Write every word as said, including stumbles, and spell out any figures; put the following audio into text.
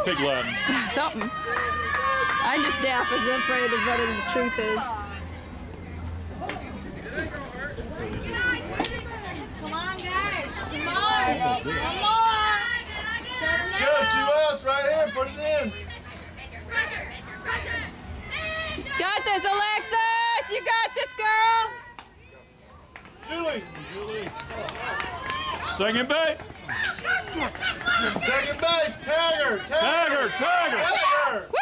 Pig Latin. Something. I'm just deaf as afraid of what the truth is. Come on, guys. Come on. Come on. Shut them Go, two outs right here. Put it in. Got this, Alexis! You got this, girl! Julie. Julie. Second base. Second base. Tagger. Tagger, Tagger. Tagger.